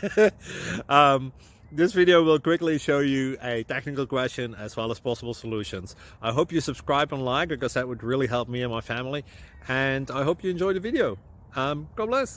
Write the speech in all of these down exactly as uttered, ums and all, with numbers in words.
um, this video will quickly show you a technical question as well as possible solutions. I hope you subscribe and like, because that would really help me and my family. And I hope you enjoy the video. Um, God bless.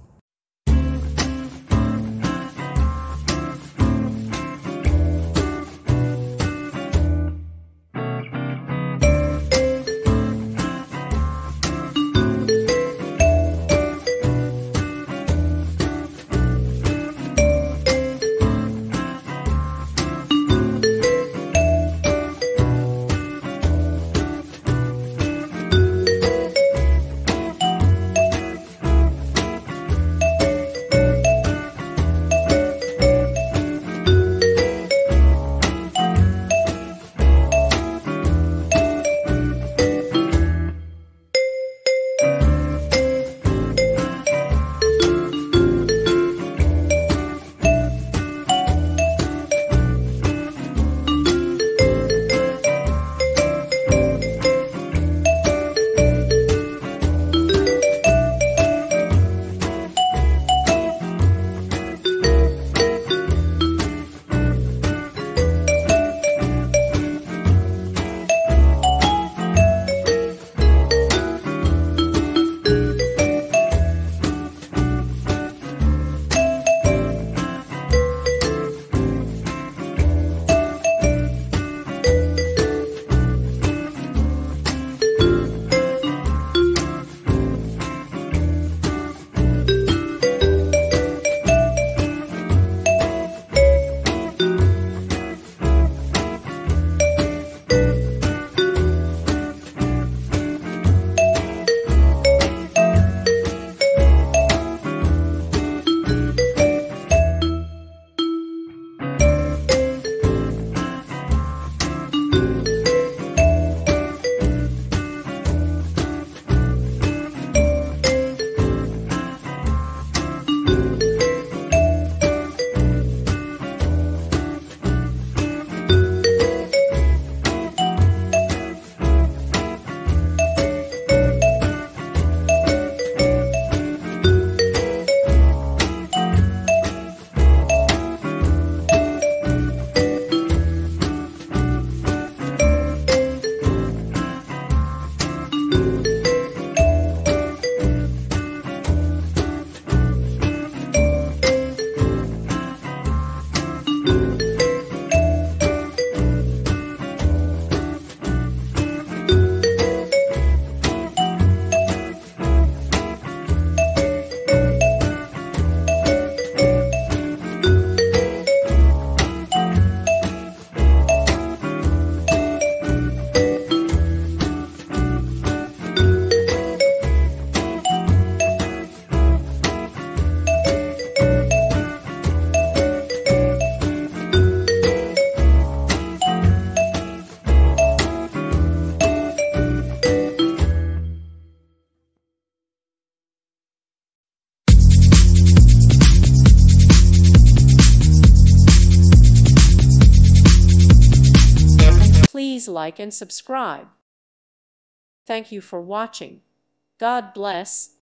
Please like and subscribe. Thank you for watching. God bless.